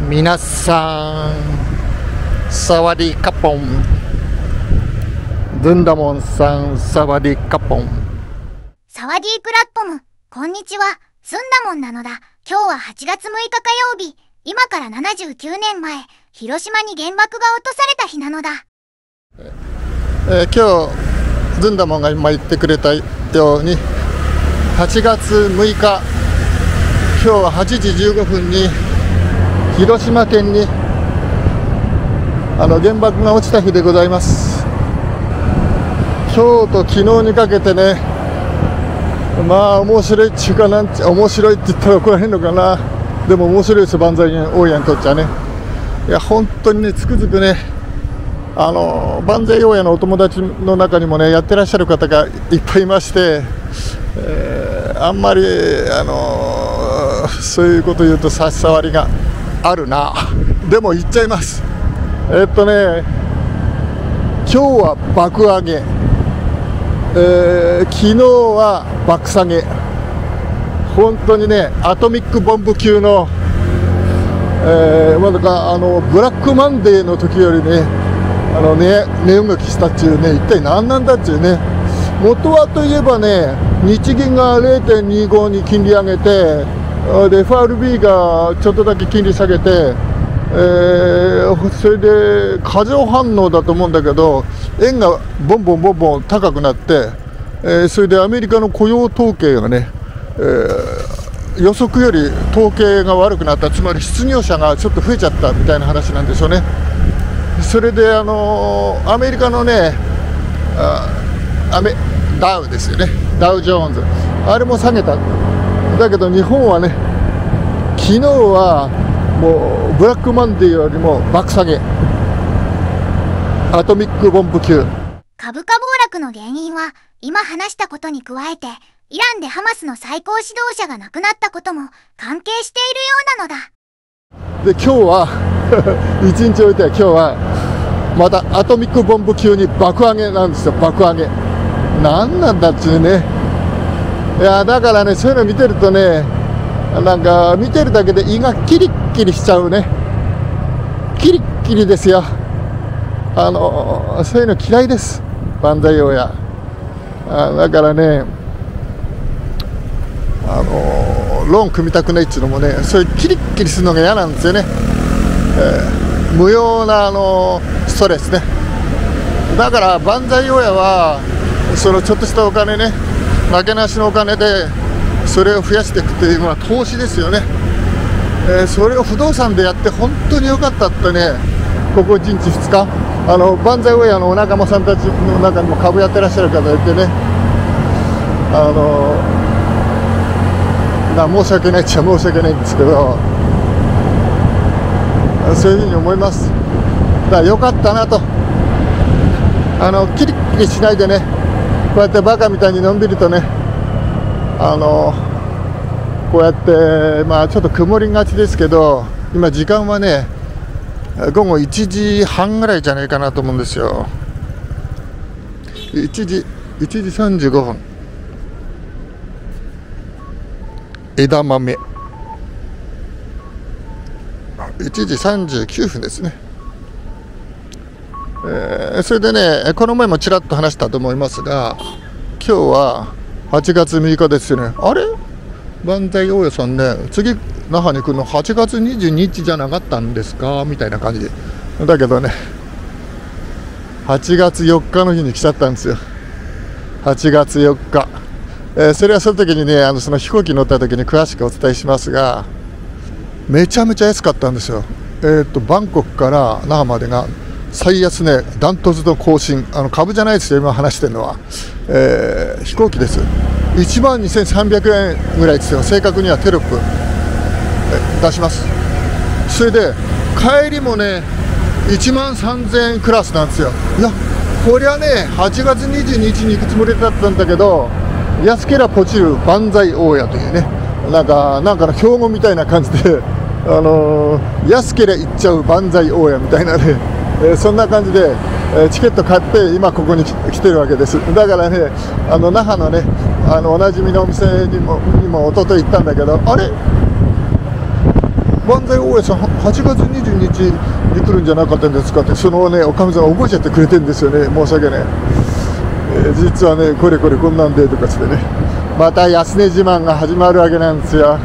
皆さん、サワディーカポン。ズンダモンさん、サワディーカポン。 サワディークラッポム、こんにちは、ズンダモンなのだ。今日は8月6日火曜日、今から79年前、広島に原爆が落とされた日なのだ。 今日、ズンダモンが今言ってくれたように、8月6日、今日は8時15分に、広島県に原爆が落ちた日でございます。今日と昨日にかけてね、まあ面白いっていうか、面白いって言ったら怒られるのかな。でも面白いです、万歳大家にとっちゃね。いや本当にね、つくづくね、万歳大家のお友達の中にもね、やってらっしゃる方がいっぱいいまして、あんまりそういうこと言うと差し障りがあるな。でも言っちゃいます。今日は爆上げ、昨日は爆下げ。本当にね、アトミックボンブ級の、まだかブラックマンデーの時よりね、値動きしたっていうね、一体何なんだっていうね。元はといえばね、日銀が 0.25 に金利上げて、で FRB がちょっとだけ金利下げて、それで過剰反応だと思うんだけど、円がボンボン高くなって、それでアメリカの雇用統計がね、予測より統計が悪くなった、つまり失業者がちょっと増えちゃったみたいな話なんですよね。それでアメリカのね、ダウですよね、ダウ・ジョーンズ、あれも下げた。だけど日本はね、昨日はもうブラックマンデーよりも爆下げ、アトミックボンブ級。 株価暴落の原因は今話したことに加えて、イランでハマスの最高指導者が亡くなったことも関係しているようなのだ。 で今日は一日置いては今日はまたアトミックボンブ級に爆上げなんですよ。爆上げ何なんだっちゅうね。いやだからね、そういうの見てるとね、なんか見てるだけで胃がキリッキリしちゃうね。キリッキリですよ。そういうの嫌いです、万歳大家。だからね、ローン組みたくないっていうのもね、そういうキリッキリするのが嫌なんですよね。無用なストレスね。だから万歳大家はそのちょっとしたお金ね、なけなしのお金でそれを増やしていくというのは投資ですよね。それを不動産でやって本当に良かったってね、ここ1日2日万歳大家のお仲間さんたちの中にも株やってらっしゃる方がいてね、申し訳ないっちゃ申し訳ないんですけど、そういうふうに思います。だから良かったなと。キリッキリしないでね、こうやってバカみたいにのんびりとね、こうやってまあちょっと曇りがちですけど、今時間はね午後1時半ぐらいじゃないかなと思うんですよ。1時35分。枝豆1時39分ですね。それでね、この前もちらっと話したと思いますが、今日は8月6日ですよね。あれ万歳大家さんね、次那覇に来るの8月22日じゃなかったんですかみたいな感じで。だけどね、8月4日の日に来ちゃったんですよ。8月4日。それはその時にね、その飛行機に乗った時に詳しくお伝えしますが、めちゃめちゃ安かったんですよ。バンコクから那覇までが最安値、ダントツの更新。株じゃないですよ、今話してるのは。飛行機です。12,300円ぐらいですよ。正確にはテロップ出します。それで帰りもね、13,000円クラスなんですよ。いや、こりゃね、8月22日に行くつもりだったんだけど、安けりゃポチる万歳大家というね、なんかの標語みたいな感じで、安けりゃ行っちゃう万歳大家みたいなね、そんな感じで、チケット買って今ここに来てるわけです。だからね、那覇のね、おなじみのお店にも一昨日行ったんだけど、あれ万歳大家さん8月22日に来るんじゃなかったんですかって、そのねおかみさんが覚えちゃってくれてるんですよね。申し訳ない、実はねこれこれこんなんでとかつってね、また安値自慢が始まるわけなんですよ。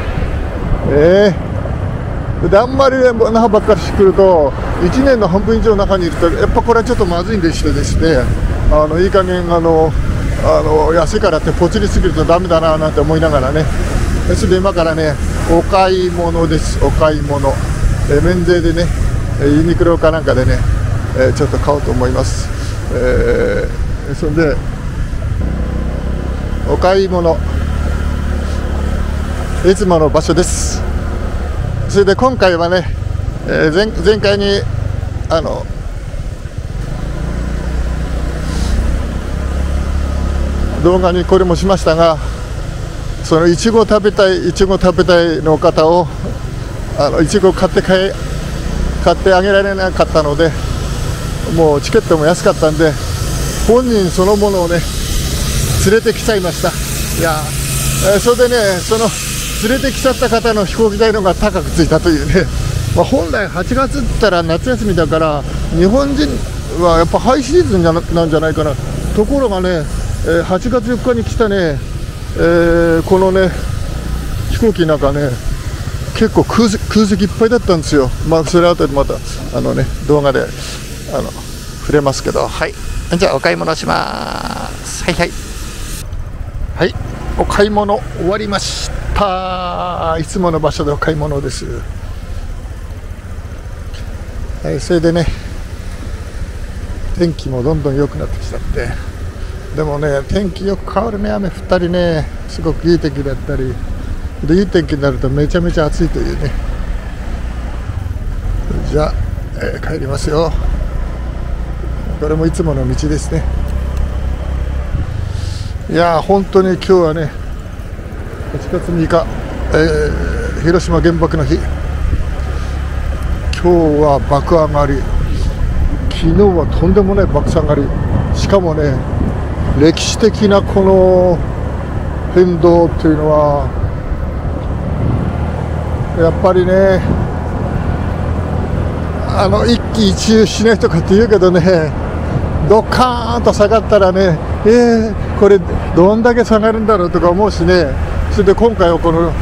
であんまりね那覇ばっかり来ると1年の半分以上中にいるとやっぱこれはちょっとまずいんでしてですね、いい加減安いからってポチりすぎるとダメだななんて思いながらね、それで今からねお買い物です。お買い物、免税でねユニクロかなんかでね、ちょっと買おうと思います。それでお買い物いつもの場所です。それで今回はね、前回に動画にこれもしましたが、そのいちご食べたいの方をいちご買ってあげられなかったので、もうチケットも安かったんで本人そのものをね連れてきちゃいました。いや、それでねその連れてきちゃった方の飛行機代のが高くついたというね、本来8月って言ったら夏休みだから日本人はやっぱハイシーズンなんじゃないかな。ところがね、8月4日に来たね、このね飛行機なんかね結構空席いっぱいだったんですよ。それ後でまた動画で触れますけど、はい、じゃあお買い物します。はいはい、お買い物終わりました。いつもの場所でお買い物です。はい、それでね天気もどんどん良くなってきちゃって、でもね天気よく変わるね。雨降ったりね、すごくいい天気だったりで、いい天気になるとめちゃめちゃ暑いというね。じゃあ、帰りますよ。これもいつもの道ですね。いやー本当に今日はね8月6日、広島原爆の日。今日は爆上がり、昨日はとんでもない爆上がり、しかもね歴史的なこの変動っていうのはやっぱりね一喜一憂しないとかって言うけどね、ドカーンと下がったらね、これどんだけ下がるんだろうとか思うしね。それで今回はこの、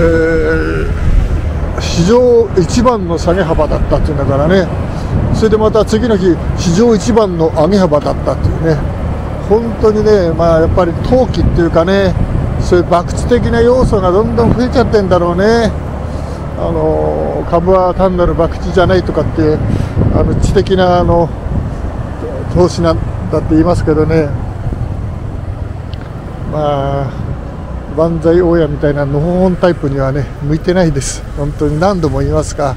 史上一番の下げ幅だったっていうんだからね、それでまた次の日史上一番の上げ幅だったっていうね、本当にねやっぱり投機っていうかね、そういう博打的な要素がどんどん増えちゃってんだろうね。株は単なる博打じゃないとかって知的な投資なんだって言いますけどね、万歳大家みたいなのほほんタイプにはね向いてないです。本当に何度も言いますが、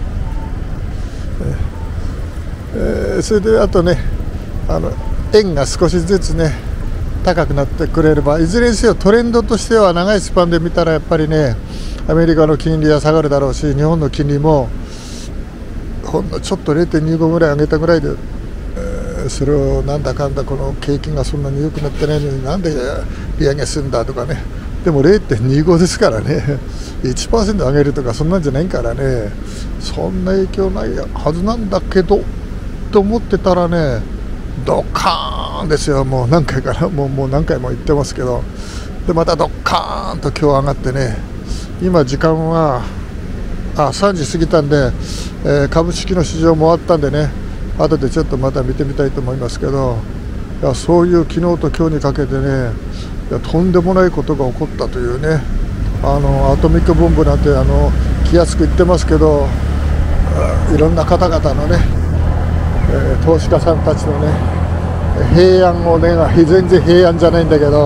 それであとね円が少しずつね高くなってくれれば、いずれにせよトレンドとしては長いスパンで見たらやっぱりねアメリカの金利は下がるだろうし、日本の金利もほんのちょっと 0.25 ぐらい上げたぐらいで、それをなんだかんだこの景気がそんなに良くなってないのになんで利上げするんだとかね。でも 0.25 ですからね1% 上げるとかそんなんじゃないからね、そんな影響ないはずなんだけどと思ってたらねドカーンですよ。もう何回かな、もう何回も言ってますけど、でまたドカーンと今日上がってね、今時間は3時過ぎたんで、株式の市場も終わったんでね、後でちょっとまた見てみたいと思いますけど、いやそういう昨日と今日にかけてねとんでもないことが起こったというね、アトミックボンブなんて気安く言ってますけど、いろんな方々のね、投資家さんたちのね平安をね全然平安じゃないんだけど、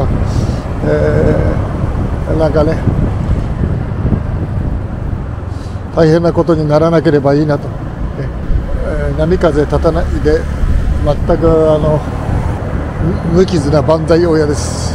なんかね大変なことにならなければいいなと、波風立たないで全く無傷な万歳大家です。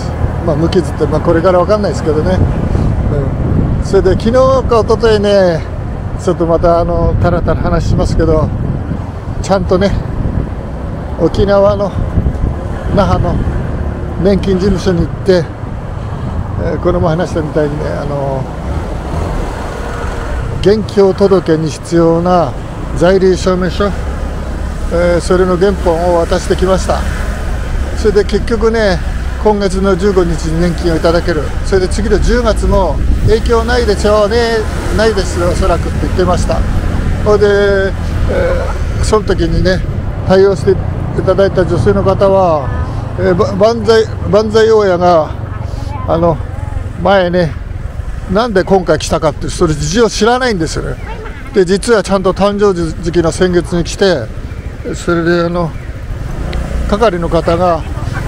無傷ってこれから分かんないですけどね、それで昨日か一昨日ねちょっとまたたらたら話しますけど、ちゃんとね沖縄の那覇の年金事務所に行って、これも話したみたいにね現況届に必要な在留証明書、それの原本を渡してきました。それで結局ね、今月の15日に年金をいただける。それで次の10月も影響ないでしょうね、ないですよおそらくって言ってました。それで、その時にね対応していただいた女性の方は、万歳大家が前ね、なんで今回来たかってそれ事情知らないんですよね。で実はちゃんと誕生月の先月に来て、それで係の方が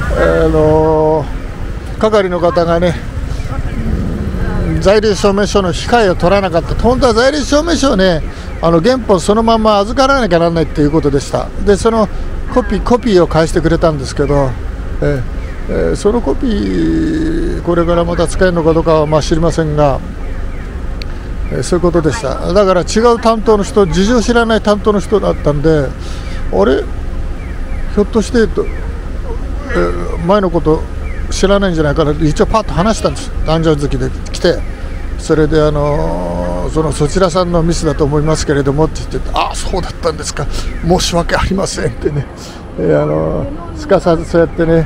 ね、在留証明書の控えを取らなかった。本当は在留証明書をね、原本そのまま預からなきゃならないっていうことでした。でそのコピーを返してくれたんですけど、そのコピーこれからまた使えるのかどうかは知りませんが、そういうことでした。だから違う担当の人、事情知らない担当の人だったんで、あれひょっとして前のこと知らないんじゃないかなって一応パッと話したんです。誕生月で来て、それでそちらさんのミスだと思いますけれどもって言って、ああそうだったんですか、申し訳ありませんってね、すかさずそうやってね、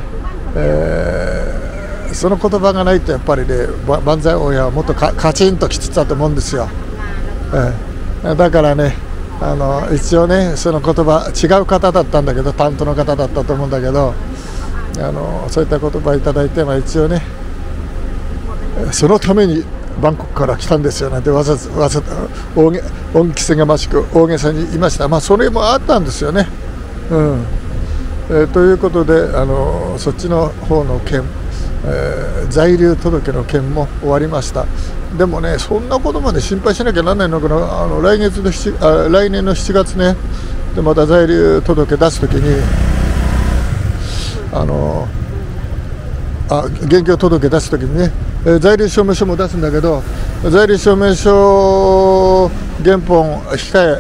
その言葉がないとやっぱりね、万歳親はもっとカチンときつつだと思うんですよ。だからね、一応ね、その言葉違う方だったんだけど、担当の方だったと思うんだけど、そういった言葉いただいて、一応ね、そのためにバンコクから来たんですよなんてわざ恩着せがましく大げさに言いました。それもあったんですよね。ということでそっちの方の件、在留届の件も終わりました。でもね、そんなことまで心配しなきゃならないのかな。来年の7月ね、でまた在留届出すときに現況届出すときにね、在留証明書も出すんだけど、在留証明書原本控え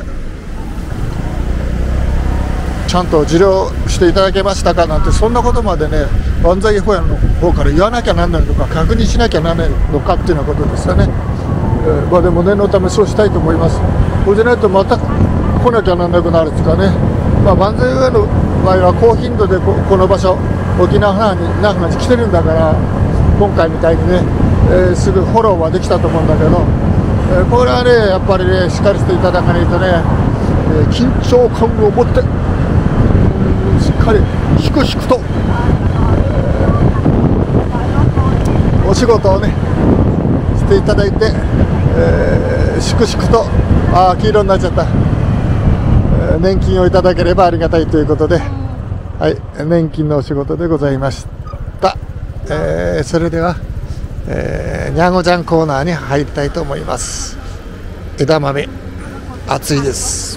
ちゃんと受領していただけましたかなんて、そんなことまでね、万歳法屋の方から言わなきゃなんないのか、確認しなきゃならないのかっていうようなことですよね。でも念のためそうしたいと思います。そうじゃないとまた来なきゃならなくなるんですかね。万歳法屋の場合は高頻度でこの場所、沖縄那覇に来てるんだから、今回みたいにね、すぐフォローはできたと思うんだけど、これはねやっぱりねしっかりしていただかないとね、緊張感を持ってしっかり粛々と、お仕事をねしていただいて、粛々と黄色になっちゃった、年金をいただければありがたいということで、はい、年金のお仕事でございました。それでは、にゃんごちゃんコーナーに入りたいと思います。枝豆暑いです。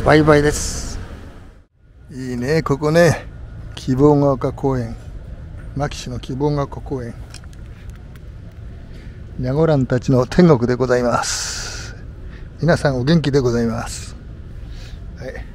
バイバイです。いいね、ここね、希望ヶ丘公園、牧市の希望ヶ丘公園、にゃごらんたちの天国でございます。皆さんお元気でございます。はい。